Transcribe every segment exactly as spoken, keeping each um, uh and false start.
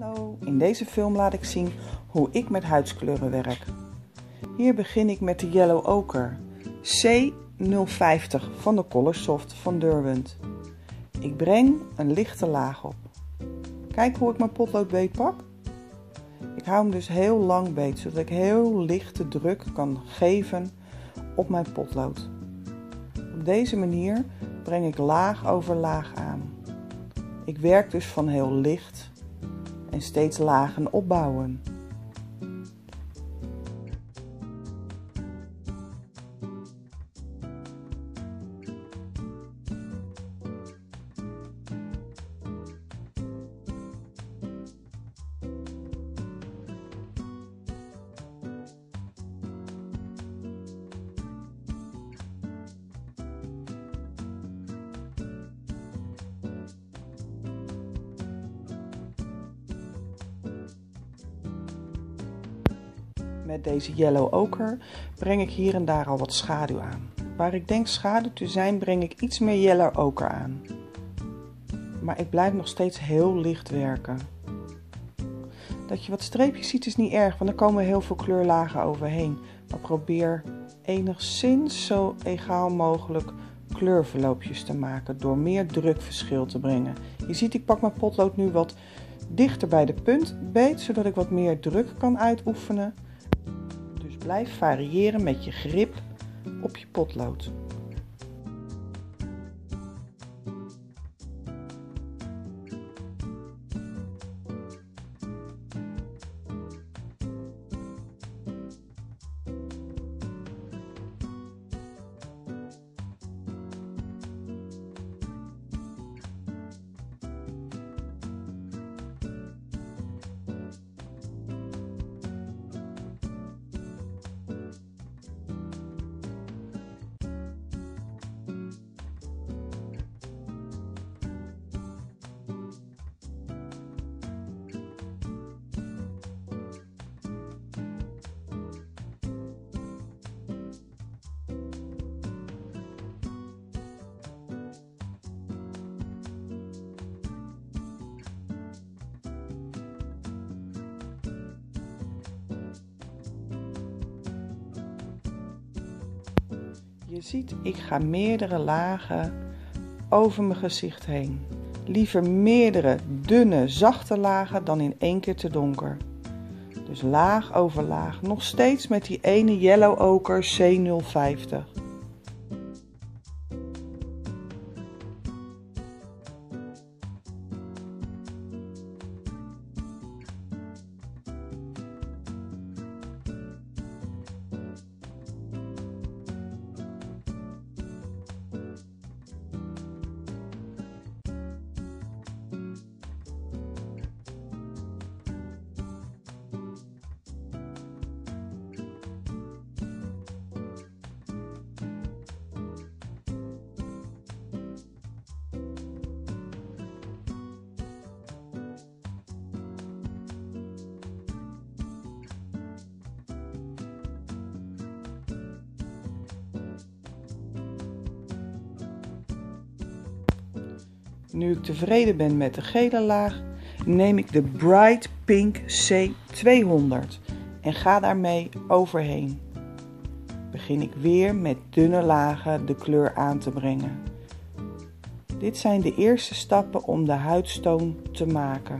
Hallo, in deze film laat ik zien hoe ik met huidskleuren werk. Hier begin ik met de Yellow Ochre C nul vijftig van de Coloursoft van Derwent. Ik breng een lichte laag op. Kijk hoe ik mijn potlood beet pak. Ik hou hem dus heel lang beet, zodat ik heel lichte druk kan geven op mijn potlood. Op deze manier breng ik laag over laag aan. Ik werk dus van heel licht en steeds lagen opbouwen. Met deze Yellow Ochre breng ik hier en daar al wat schaduw aan. Waar ik denk schaduw te zijn, breng ik iets meer Yellow Ochre aan. Maar ik blijf nog steeds heel licht werken. Dat je wat streepjes ziet is niet erg, want er komen heel veel kleurlagen overheen. Maar probeer enigszins zo egaal mogelijk kleurverloopjes te maken door meer drukverschil te brengen. Je ziet, ik pak mijn potlood nu wat dichter bij de punt beet, zodat ik wat meer druk kan uitoefenen. Dus blijf variëren met je grip op je potlood. Je ziet, ik ga meerdere lagen over mijn gezicht heen. Liever meerdere dunne, zachte lagen dan in één keer te donker. Dus laag over laag, nog steeds met die ene Yellow Ochre C nul vijftig. Nu ik tevreden ben met de gele laag, neem ik de Bright Pink C tweehonderd en ga daarmee overheen. Begin ik weer met dunne lagen de kleur aan te brengen. Dit zijn de eerste stappen om de huidstoon te maken.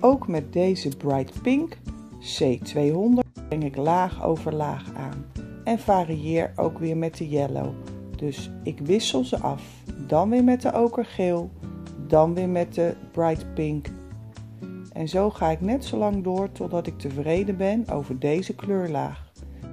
Ook met deze Bright Pink C tweehonderd breng ik laag over laag aan en varieer ook weer met de yellow. Dus ik wissel ze af, dan weer met de okergeel, dan weer met de Bright Pink. En zo ga ik net zo lang door totdat ik tevreden ben over deze kleurlaag.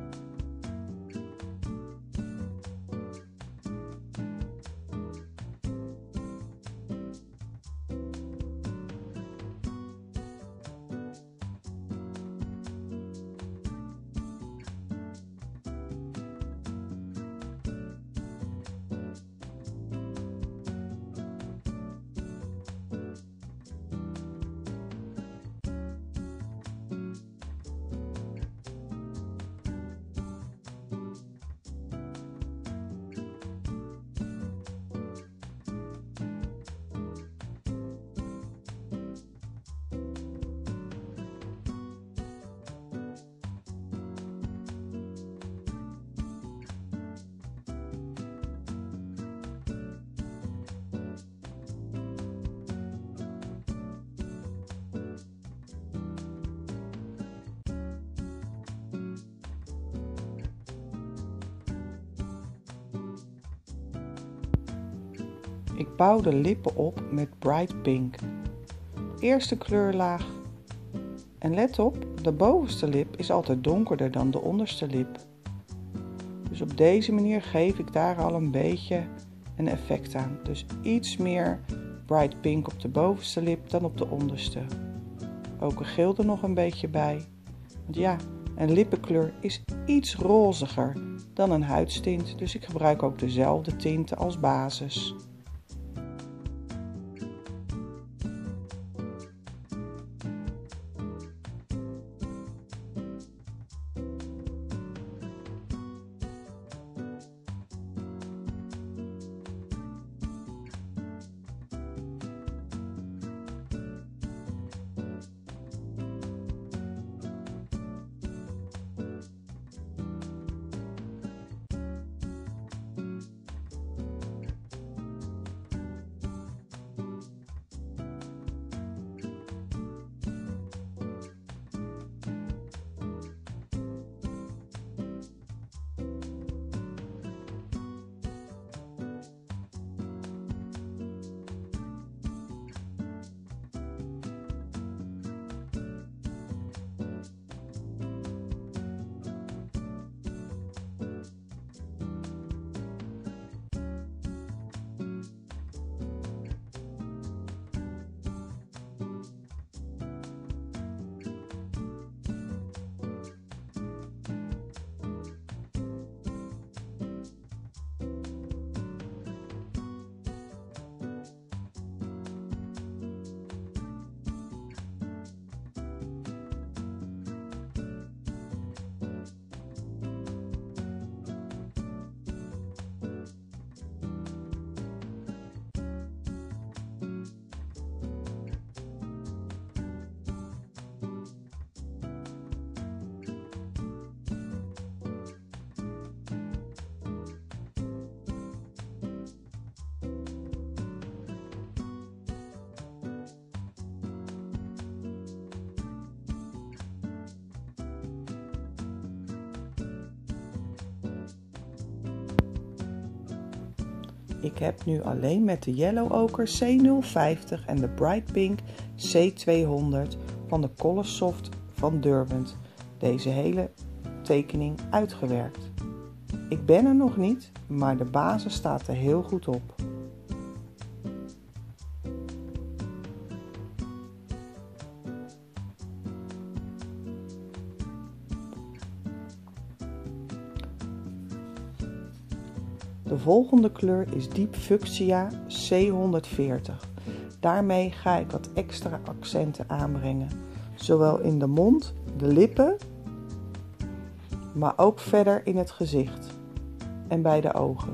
Ik bouw de lippen op met Bright Pink. Eerste kleurlaag. En let op, de bovenste lip is altijd donkerder dan de onderste lip. Dus op deze manier geef ik daar al een beetje een effect aan. Dus iets meer Bright Pink op de bovenste lip dan op de onderste. Ook een geel er nog een beetje bij. Want ja, een lippenkleur is iets roziger dan een huidstint. Dus ik gebruik ook dezelfde tinten als basis. Ik heb nu alleen met de Yellow Ochre C nul vijftig en de Bright Pink C tweehonderd van de Coloursoft van Derwent deze hele tekening uitgewerkt. Ik ben er nog niet, maar de basis staat er heel goed op. De volgende kleur is Diep Fuchsia C honderdveertig. Daarmee ga ik wat extra accenten aanbrengen. Zowel in de mond, de lippen, maar ook verder in het gezicht en bij de ogen.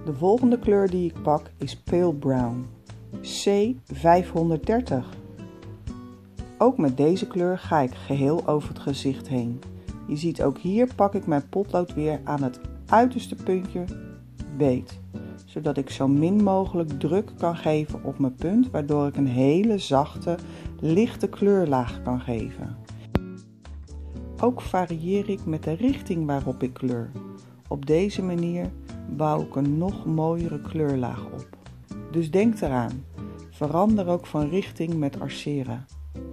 De volgende kleur die ik pak is Pale Brown, C vijfhonderddertig. Ook met deze kleur ga ik geheel over het gezicht heen. Je ziet ook hier pak ik mijn potlood weer aan het uiterste puntje beet, zodat ik zo min mogelijk druk kan geven op mijn punt, waardoor ik een hele zachte, lichte kleurlaag kan geven. Ook varieer ik met de richting waarop ik kleur. Op deze manier bouw ik een nog mooiere kleurlaag op. Dus denk eraan, verander ook van richting met arceren.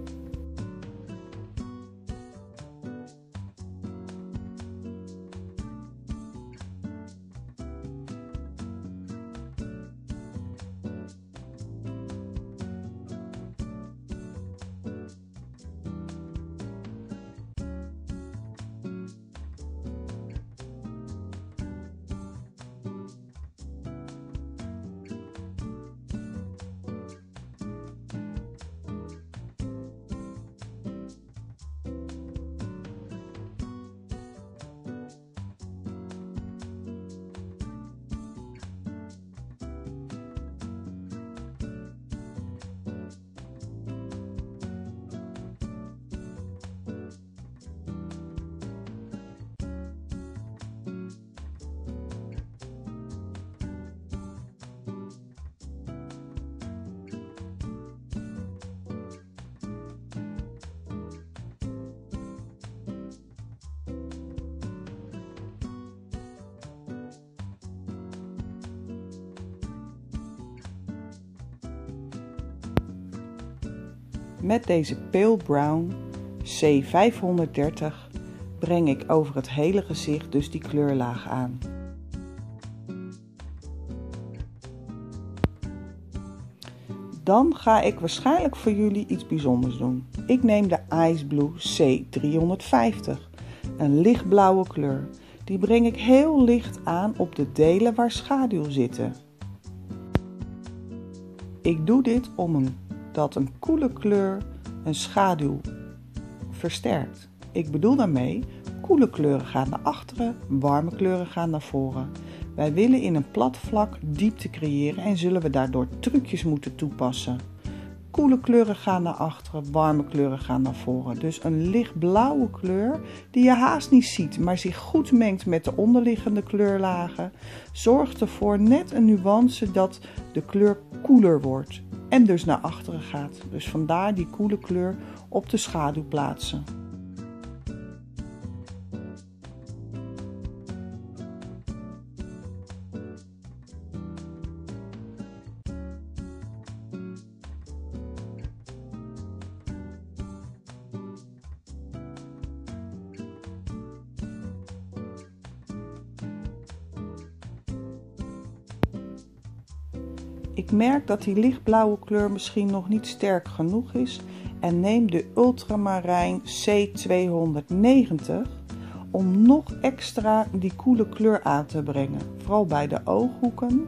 Met deze Pale Brown C vijfhonderddertig breng ik over het hele gezicht dus die kleurlaag aan. Dan ga ik waarschijnlijk voor jullie iets bijzonders doen. Ik neem de Ice Blue C driehonderdvijftig, een lichtblauwe kleur. Die breng ik heel licht aan op de delen waar schaduw zitten. Ik doe dit om een dat een koele kleur een schaduw versterkt. Ik bedoel daarmee, koele kleuren gaan naar achteren, warme kleuren gaan naar voren. Wij willen in een plat vlak diepte creëren en zullen we daardoor trucjes moeten toepassen. Koele kleuren gaan naar achteren, warme kleuren gaan naar voren. Dus een lichtblauwe kleur die je haast niet ziet, maar zich goed mengt met de onderliggende kleurlagen, zorgt ervoor net een nuance dat de kleur koeler wordt en dus naar achteren gaat. Dus vandaar die koele kleur op de schaduw plaatsen. Ik merk dat die lichtblauwe kleur misschien nog niet sterk genoeg is en neem de Ultramarijn C tweehonderdnegentig om nog extra die koele kleur aan te brengen. Vooral bij de ooghoeken.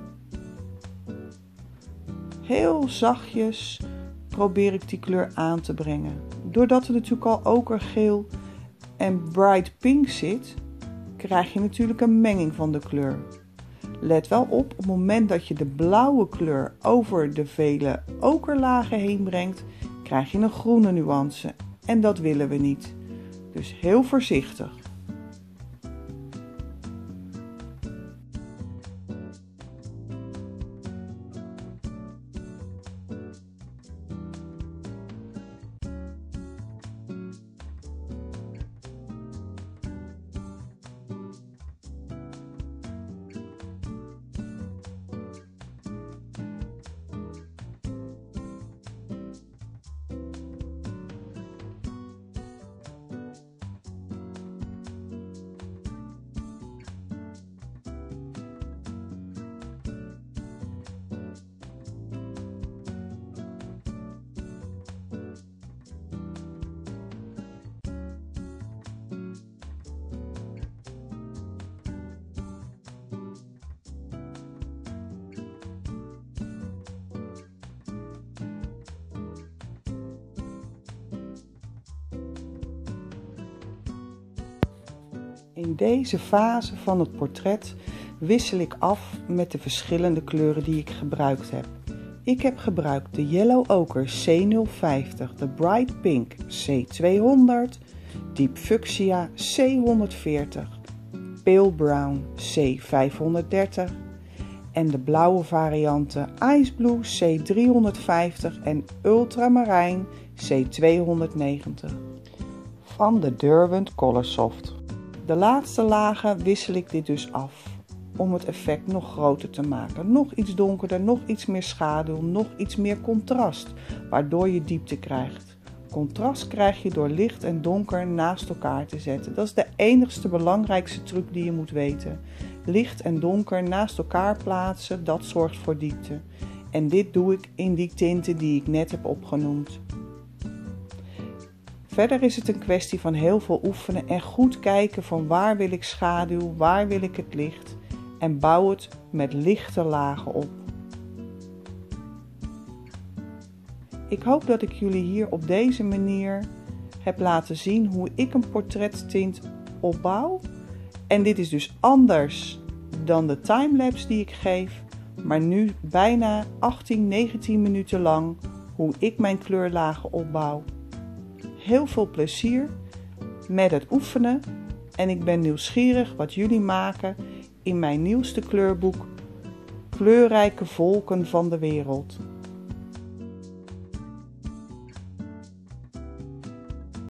Heel zachtjes probeer ik die kleur aan te brengen. Doordat er natuurlijk al okergeel en bright pink zit, krijg je natuurlijk een menging van de kleur. Let wel op, op het moment dat je de blauwe kleur over de vele okerlagen heen brengt, krijg je een groene nuance. En dat willen we niet. Dus heel voorzichtig. In deze fase van het portret wissel ik af met de verschillende kleuren die ik gebruikt heb. Ik heb gebruikt de Yellow Ochre C nul vijftig, de Bright Pink C tweehonderd, Deep Fuchsia C honderdveertig, Pale Brown C vijfhonderddertig en de blauwe varianten Ice Blue C driehonderdvijftig en Ultramarijn C tweehonderdnegentig van de Derwent Coloursoft. De laatste lagen wissel ik dit dus af om het effect nog groter te maken. Nog iets donkerder, nog iets meer schaduw, nog iets meer contrast, waardoor je diepte krijgt. Contrast krijg je door licht en donker naast elkaar te zetten. Dat is de enigste belangrijkste truc die je moet weten. Licht en donker naast elkaar plaatsen, dat zorgt voor diepte. En dit doe ik in die tinten die ik net heb opgenoemd. Verder is het een kwestie van heel veel oefenen en goed kijken van waar wil ik schaduw, waar wil ik het licht en bouw het met lichte lagen op. Ik hoop dat ik jullie hier op deze manier heb laten zien hoe ik een portrettint opbouw. En dit is dus anders dan de timelapse die ik geef, maar nu bijna achttien, negentien minuten lang hoe ik mijn kleurlagen opbouw. Heel veel plezier met het oefenen en ik ben nieuwsgierig wat jullie maken in mijn nieuwste kleurboek Kleurrijke Volken van de Wereld.